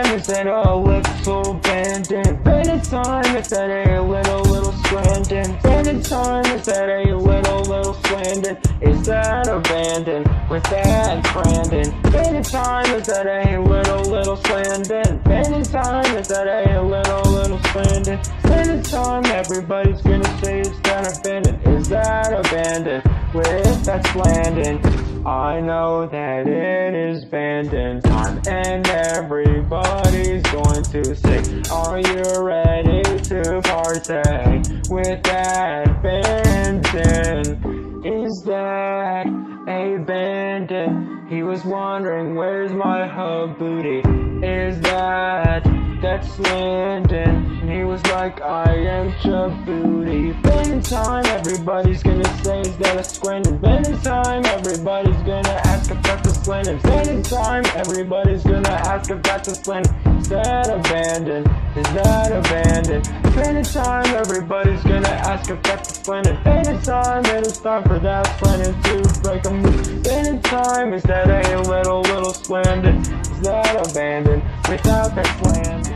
time is that a little abandoned. Been time is that a little stranded. Been time is that a little stranded. Is that abandoned with that Brandon? Been time is that a little stranded. Been time is that a little stranded. Been time everybody's gonna say is that abandoned. Is that abandoned with that Landon? I know that it is abandoned time, and everybody's going to say, are you ready to partake with that abandon? Is that a bandit? He was wondering, where's my hub booty? Is that's Landon? And he was like, I am Djibouti. Been time everybody's gonna say, is that a Scranton? Been time everybody's gonna ask if that's a Landon. Been time everybody's gonna ask if that's a Landon. Is that abandoned? Is that abandoned? Been time everybody's gonna ask if that's a Landon. Been time it is time for that Landon to break a move. Been time is that a little Landon? Is that abandoned without that Landon?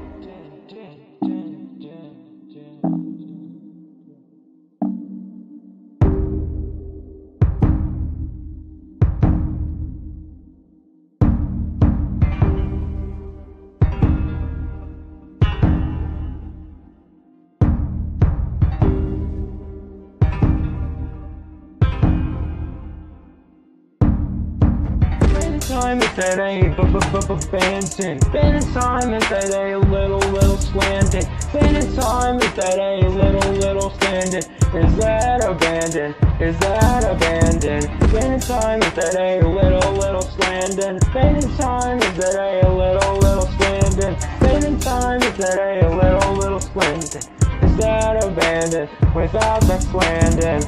Time is that a abandoned. Been time is that a little slanted. Been time is that a little standing. Is that abandoned? Is that abandoned? Been time is that a little slanted. Been time is that a little slanted. Been time is that a little slanted. Is that abandoned without that slanted?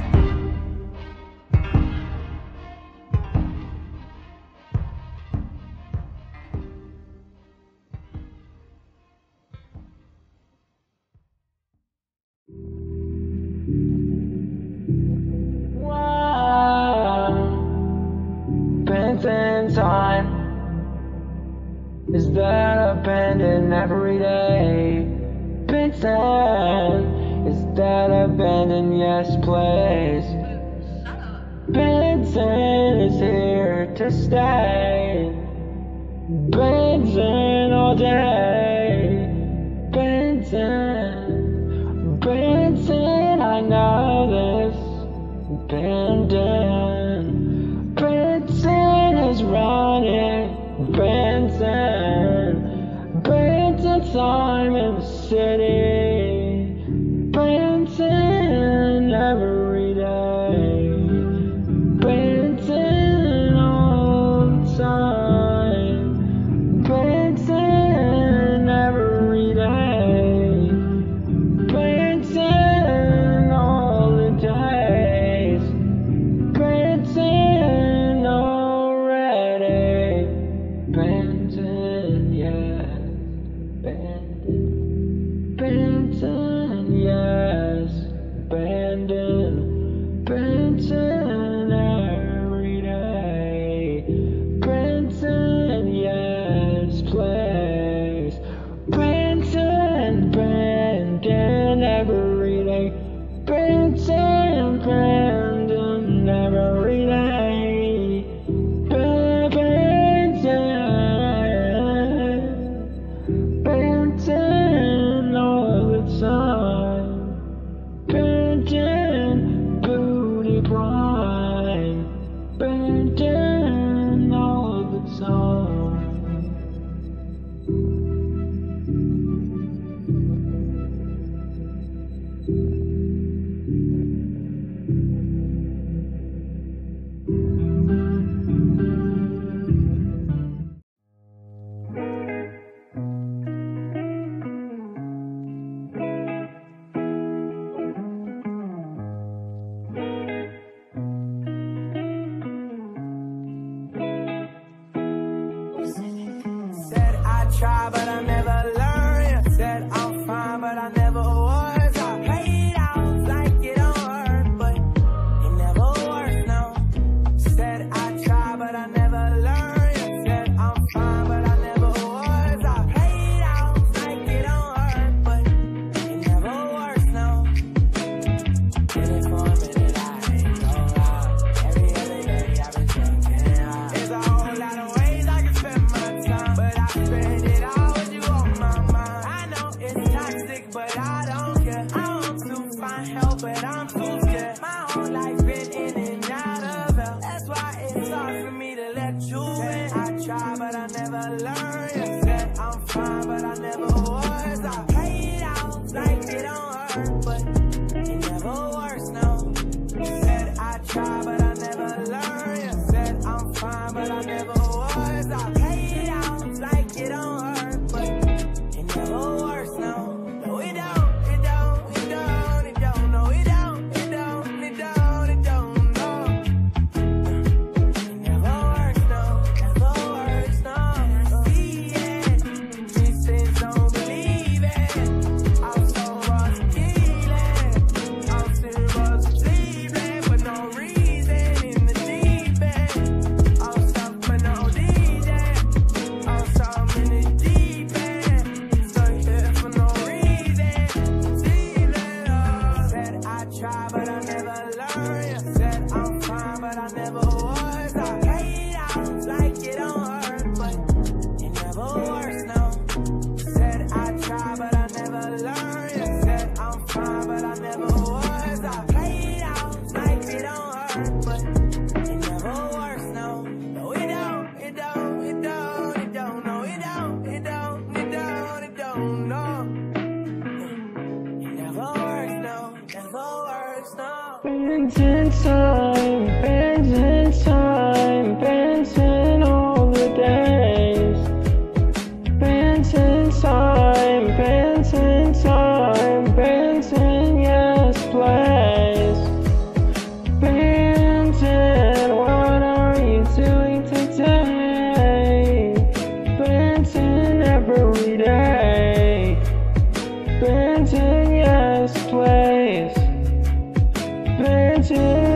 In time, is that abandoned every day? Benton, is that abandoned? Yes, please. Benton is here to stay. Benton all day. Benton, Benton, I know this. Benton, Benton is running. Benton, Benton time in the city. Benton every day. Benton all the time. Benton every day. Benton all the days. Benton already. Benton, yes. Benton, Benton, yes. Benton, Benton every day. Benton, yes, please. Benton, Benton every day. Benton, Benton every day. Benton, Benton all the time. Benton, booty prime. Benton all the time. Said I try, but I never learn. Said I'm fine, but I never was. I played out like it don't hurt, but it never worked, no. Said I try, but I never learned. Said I'm fine, but I never was. I want help, but I'm too scared. My whole life been in and out of hell. That's why it's hard for me to let you in. I try, but I never learn. You said I'm fine, but I never was. I play it out like it don't hurt, but it never works, no. You said I try, but I never learn. You said I'm fine, but I never was. I play it out like it don't hurt, but it never works, no. No, it don't. Bands in time, bands in time, bands in all the days. Bands in time, bands in time, bands in yes place. Bands in, what are you doing today? Bands in every day. Bands in yes place. Bands in